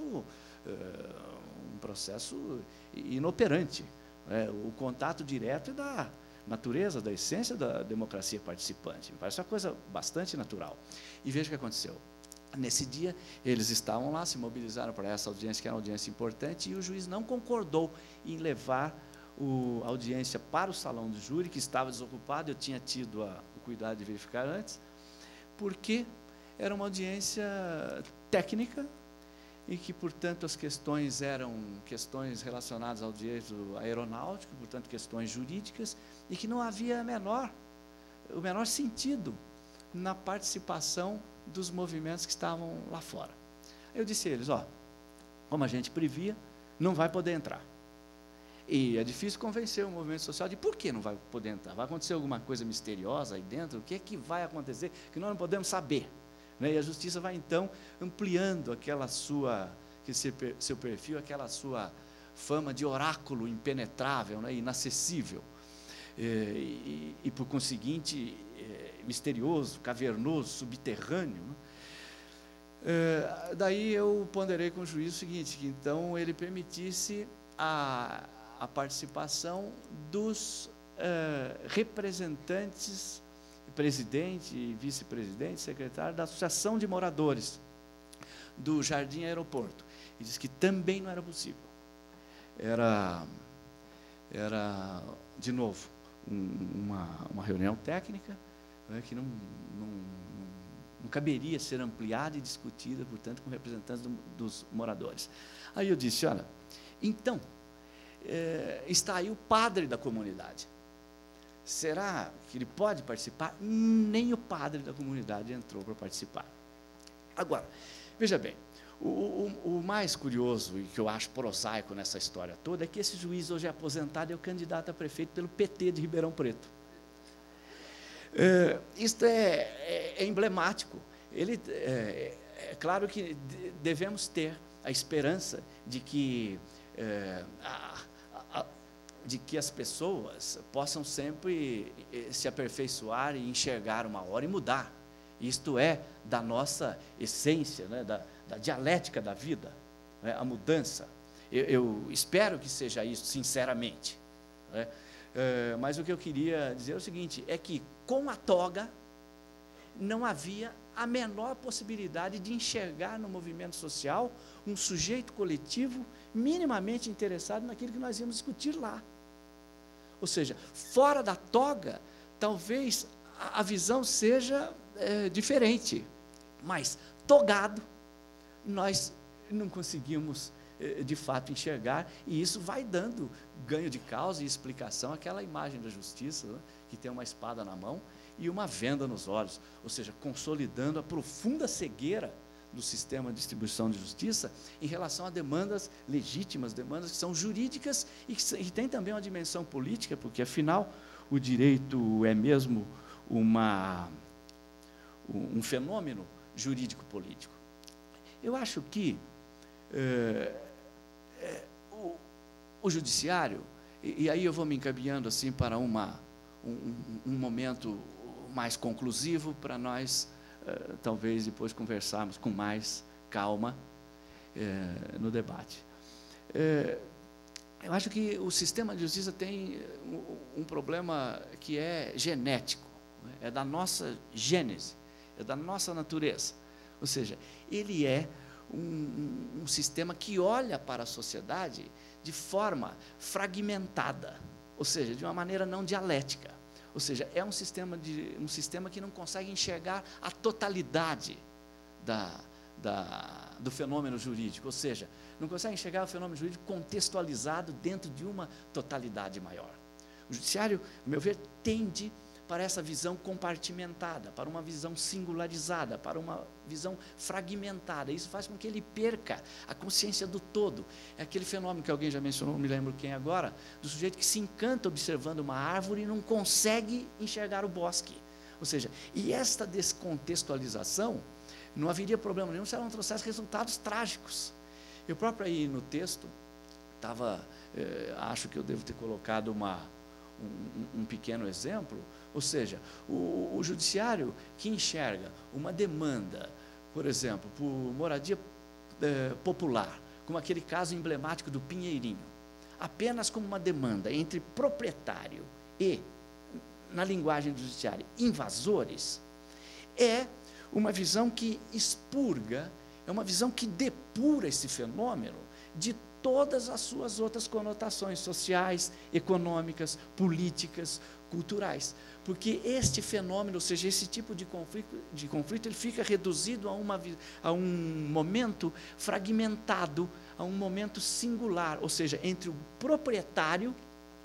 Speaker 4: processo inoperante. O contato direto é da natureza, da essência da democracia participante. Me parece uma coisa bastante natural. E veja o que aconteceu. Nesse dia, eles estavam lá, se mobilizaram para essa audiência, que era uma audiência importante, e o juiz não concordou em levar a audiência para o salão do júri, que estava desocupado. Eu tinha tido o cuidado de verificar antes, porque era uma audiência técnica, e que, portanto, as questões eram questões relacionadas ao direito aeronáutico, portanto, questões jurídicas, e que não havia o menor sentido na participação dos movimentos que estavam lá fora. Eu disse a eles, como a gente previa, não vai poder entrar. E é difícil convencer o movimento social de por que não vai poder entrar. Vai acontecer alguma coisa misteriosa aí dentro? O que é que vai acontecer que nós não podemos saber? E a justiça vai, então, ampliando seu perfil, aquela sua fama de oráculo impenetrável, inacessível, e por conseguinte, misterioso, cavernoso, subterrâneo. Daí eu ponderei com o juiz o seguinte, que então ele permitisse a participação dos representantes, presidente e vice-presidente, secretário da Associação de Moradores do Jardim Aeroporto. E disse que também não era possível. Era de novo, uma reunião técnica, que não caberia ser ampliada e discutida, portanto, com representantes dos moradores. Aí eu disse, olha, então, está aí o padre da comunidade. Será que ele pode participar? Nem o padre da comunidade entrou para participar. Agora, veja bem, o mais curioso e que eu acho prosaico nessa história toda é que esse juiz hoje é aposentado e é o candidato a prefeito pelo PT de Ribeirão Preto. Isto é emblemático. É claro que devemos ter a esperança de que as pessoas possam sempre se aperfeiçoar e enxergar uma hora e mudar. Isto é da nossa essência, da dialética da vida, a mudança. Eu espero que seja isso, sinceramente. Mas o que eu queria dizer é o seguinte, é que com a toga não havia a menor possibilidade de enxergar no movimento social um sujeito coletivo minimamente interessado naquilo que nós íamos discutir lá. Ou seja, fora da toga, talvez a visão seja diferente, mas togado, nós não conseguimos, de fato, enxergar, e isso vai dando ganho de causa e explicação àquela imagem da justiça, que tem uma espada na mão e uma venda nos olhos, ou seja, consolidando a profunda cegueira do sistema de distribuição de justiça em relação a demandas legítimas, demandas que são jurídicas e que têm também uma dimensão política, porque, afinal, o direito é mesmo um fenômeno jurídico-político. Eu acho que o judiciário, e aí eu vou me encaminhando assim para um momento mais conclusivo para nós, talvez depois conversarmos com mais calma no debate. Eu acho que o sistema de justiça tem um problema que é genético, é da nossa gênese, é da nossa natureza. Ou seja, ele é um sistema que olha para a sociedade de forma fragmentada. ou seja, de uma maneira não dialética. Ou seja, é um sistema que não consegue enxergar a totalidade do fenômeno jurídico, ou seja, não consegue enxergar o fenômeno jurídico contextualizado dentro de uma totalidade maior. O judiciário, a meu ver, tende para essa visão compartimentada, para uma visão singularizada, para uma visão fragmentada. Isso faz com que ele perca a consciência do todo. É aquele fenômeno que alguém já mencionou, não me lembro quem agora, do sujeito que se encanta observando uma árvore e não consegue enxergar o bosque. Ou seja, e esta descontextualização, não haveria problema nenhum se ela não trouxesse resultados trágicos. Eu próprio aí no texto, acho que eu devo ter colocado um pequeno exemplo, ou seja, o judiciário que enxerga uma demanda, por exemplo, por moradia popular, como aquele caso emblemático do Pinheirinho, apenas como uma demanda entre proprietário e, na linguagem do judiciário, invasores, é uma visão que expurga, é uma visão que depura esse fenômeno de todas as suas outras conotações sociais, econômicas, políticas, culturais. Porque este fenômeno, ou seja, esse tipo de conflito ele fica reduzido a um momento fragmentado, a um momento singular, ou seja, entre o proprietário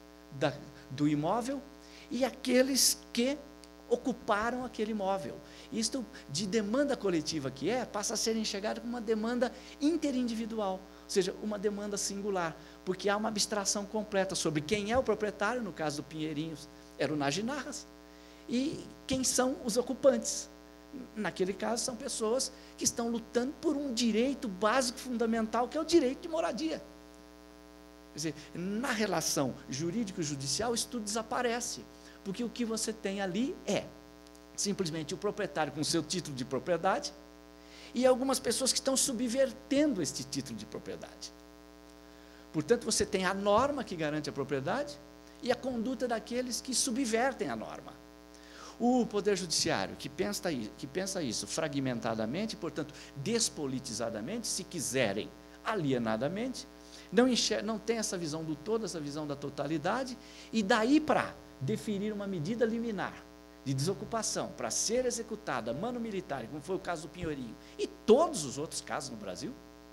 Speaker 4: do imóvel e aqueles que ocuparam aquele imóvel. Isto, de demanda coletiva que passa a ser enxergado como uma demanda interindividual, ou seja, uma demanda singular, porque há uma abstração completa sobre quem é o proprietário, no caso do Pinheirinhos, era o Naginarras, e quem são os ocupantes. Naquele caso, são pessoas que estão lutando por um direito básico, fundamental, que é o direito de moradia. Quer dizer, na relação jurídico-judicial, isso tudo desaparece, porque o que você tem ali é simplesmente o proprietário com o seu título de propriedade e algumas pessoas que estão subvertendo este título de propriedade. Portanto, você tem a norma que garante a propriedade e a conduta daqueles que subvertem a norma. O Poder Judiciário, que pensa isso fragmentadamente, portanto, despolitizadamente, se quiserem, alienadamente, não tem essa visão do todo, essa visão da totalidade, e daí para definir uma medida liminar de desocupação para ser executada mano militar, como foi o caso do Pinheirinho, e todos os outros casos no Brasil,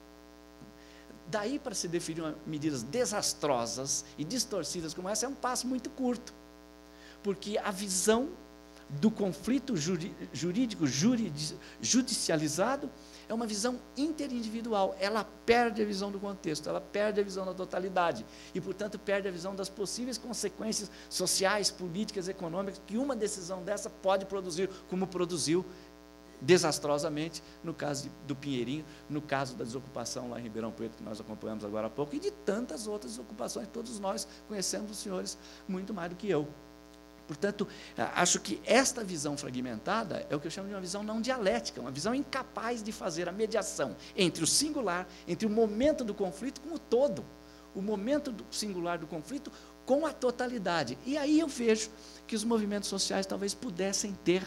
Speaker 4: daí para se definir medidas desastrosas e distorcidas como essa, é um passo muito curto, porque a visão do conflito jurídico judicializado é uma visão interindividual, ela perde a visão do contexto, ela perde a visão da totalidade e, portanto, perde a visão das possíveis consequências sociais, políticas, econômicas que uma decisão dessa pode produzir, como produziu desastrosamente no caso do Pinheirinho, no caso da desocupação lá em Ribeirão Preto, que nós acompanhamos agora há pouco, e de tantas outras desocupações, todos nós conhecemos os senhores muito mais do que eu. Portanto, acho que esta visão fragmentada é o que eu chamo de uma visão não dialética, uma visão incapaz de fazer a mediação entre o singular, entre o momento do conflito com o todo, o momento singular do conflito com a totalidade. E aí eu vejo que os movimentos sociais talvez pudessem ter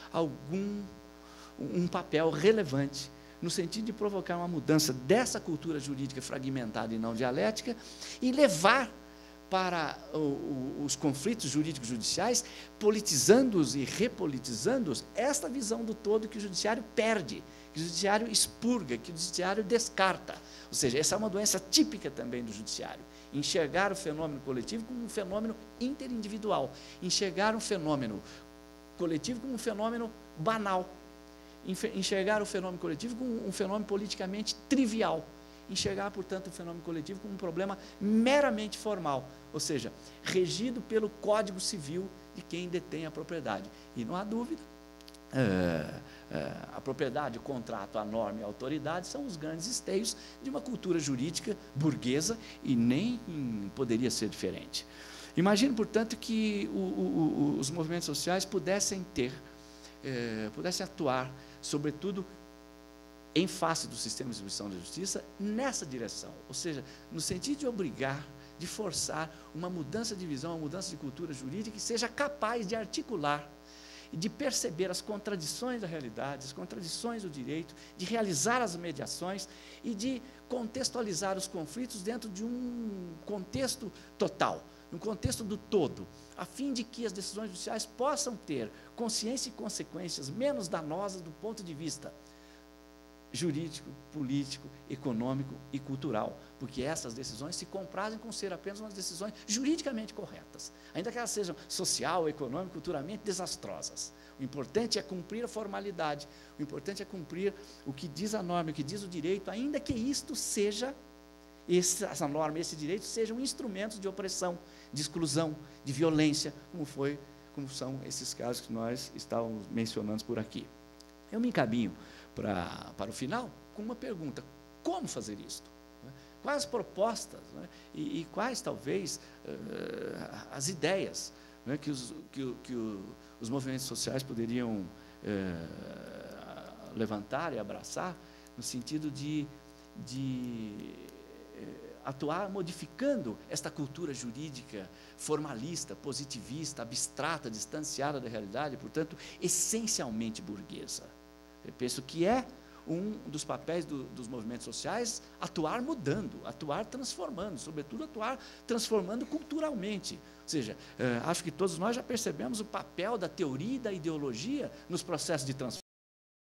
Speaker 4: um papel relevante no sentido de provocar uma mudança dessa cultura jurídica fragmentada e não dialética e levar para os conflitos jurídicos judiciais, politizando-os e repolitizando-os, esta visão do todo que o judiciário perde, que o judiciário expurga, que o judiciário descarta. Ou seja, essa é uma doença típica também do judiciário, enxergar o fenômeno coletivo como um fenômeno interindividual, enxergar um fenômeno coletivo como um fenômeno banal, enxergar o fenômeno coletivo como um fenômeno politicamente trivial, enxergar, portanto, o fenômeno coletivo como um problema meramente formal, ou seja, regido pelo Código Civil de quem detém a propriedade. E não há dúvida, a propriedade, o contrato, a norma e a autoridade são os grandes esteios de uma cultura jurídica burguesa e nem poderia ser diferente. Imagino, portanto, que os movimentos sociais pudessem atuar, sobretudo, em face do sistema de distribuição da justiça, nessa direção, ou seja, no sentido de obrigar, de forçar uma mudança de visão, uma mudança de cultura jurídica que seja capaz de articular e de perceber as contradições da realidade, as contradições do direito, de realizar as mediações e de contextualizar os conflitos dentro de um contexto total, no contexto do todo, a fim de que as decisões judiciais possam ter consciência e consequências menos danosas do ponto de vista jurídico, político, econômico e cultural, porque essas decisões se comprazem com ser apenas umas decisões juridicamente corretas, ainda que elas sejam social, econômico, culturalmente desastrosas. O importante é cumprir a formalidade, o importante é cumprir o que diz a norma, o que diz o direito, ainda que isto seja, essa norma, esse direito, sejam instrumentos de opressão, de exclusão, de violência, como são esses casos que nós estávamos mencionando por aqui. Eu me encaminho para o final com uma pergunta: como fazer isto? Quais as propostas, né? e quais talvez as ideias, né, que os movimentos sociais poderiam levantar e abraçar no sentido de atuar modificando esta cultura jurídica formalista, positivista, abstrata, distanciada da realidade, portanto, essencialmente burguesa. Eu penso que é um dos papéis dos movimentos sociais atuar mudando, atuar transformando, sobretudo atuar transformando culturalmente. Ou seja, acho que todos nós já percebemos o papel da teoria e da ideologia nos processos de transformação.